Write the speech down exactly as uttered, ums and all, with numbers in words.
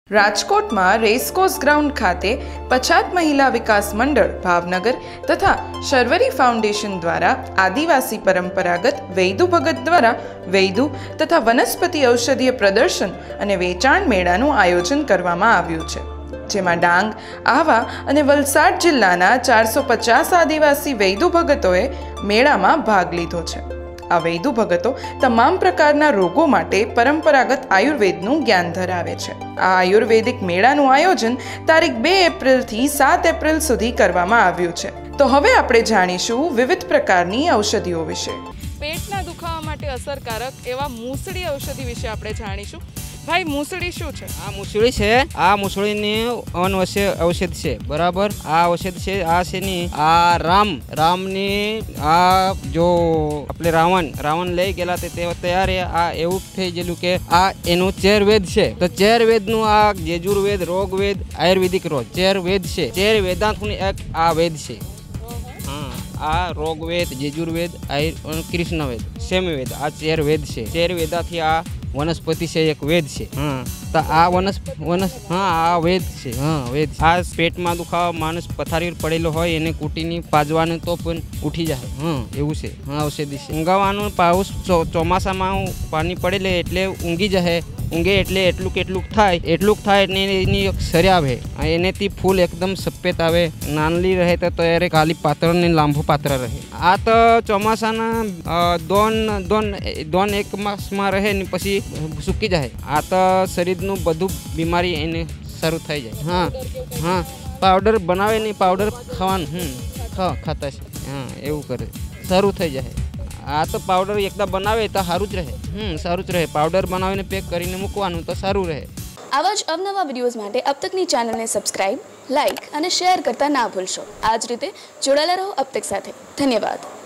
राजकोट में racecourse ground खाते पछात महिला विकास मंडल भावनगर तथा शर्वरी फाउंडेशन द्वारा आदिवासी परंपरागत वैदु भगत द्वारा वैदु तथा वनस्पति औषधीय प्रदर्शन और वेचाण मेळानुं आयोजन करवामां आव्युं छे, जेमां डांग, आवा और वलसाड जिल्लाना चार सौ पचास आदिवासी वैदु भगतोए मेळामां भाग लीधो छे। आ वैदु भगतो तमाम प्रकारना रोगो माटे परंपरागत आयुर्वेदनुं ज्ञान धरावे छे। आ आयुर्वेदिक मेळानुं आयोजन तारीख बे एप्रिल थी सात एप्रिल सुधी करवामां आव्युं छे। तो हवे आपणे जाणीशुं विविध प्रकारनी औषधिओ विषे। पेटना दुखावा माटे असरकारक एवा मूसળી औषधि विषे आपणे जाणीशुं। भाई मूसળી शुं छे? आ मूसળી छे, आ मूसળીની અનવશ્ય ઔષધ છે, બરાબર। આ ઔષધ છે, આ શેની આ રામ રામની આ જો આપણે રાવણ રાવણ લઈ ગયેલા તે ત્યારે આ એવું થઈ ગયેલું કે આ એનું ચેરવેદ છે। તો ચેરવેદનું આ જેજુર્વેદ રોગવેદ આયુર્વેદિક રોગ ચેરવેદ છે। ચેર વેદાંતનું એક આ વેદ છે। હા, આ રોગવેદ જેજુર્વેદ આયુર્ કૃષ્ણવેદ સેમવેદ આ ચેરવેદ છે। ચેરવેદાથી આ वनस्पति से एक वेद है। हाँ, तो आ वनस वनस हाँ आ वेद से हाँ वेद आ पेट में दुखावा मानस पथारी पड़ेलो होय एने कूटीनी पाजवाने तो पण उठी जाए। हाँ एवं से हाँ औषधि से ऊँघावानुं पाउस चो चोमासा में पानी पड़ेले एटले ऊँघी जाए। ऊँघे एटले एटलुक एटलुक थाय एटलुक थाय एटले एनी एक सरी आवे एनेथी फूल एकदम सफेद आवे। नानली रहे तो त्यारे खाली पात्र ने लांबू पात्र रहे। आ तो चोमासाना दोन दोन दोन एक मास में रहे ने पछी सूकी जाए। आ तो शरीरनु बधु बीमारी एने शरू थई जाए। हाँ हाँ पाउडर बनावे नहीं पाउडर खावानुं हम्म खा खाता छे। हाँ एवं करे शरू थई जाए। आ तो पाउडर एकदा बनावे तो सारूँ ज रहे। हम्म सारूँ ज रहे पाउडर बनावीने पेक करीने मूकवानुं तो सारूँ रहे। आवा ज अवनवा विडियोज माटे अब तकनी चैनल ने सब्सक्राइब, लाइक और शेर करता ना भूलशो। आज रीते जोड़ाયેલા રહો अब तक साथे। धन्यवाद।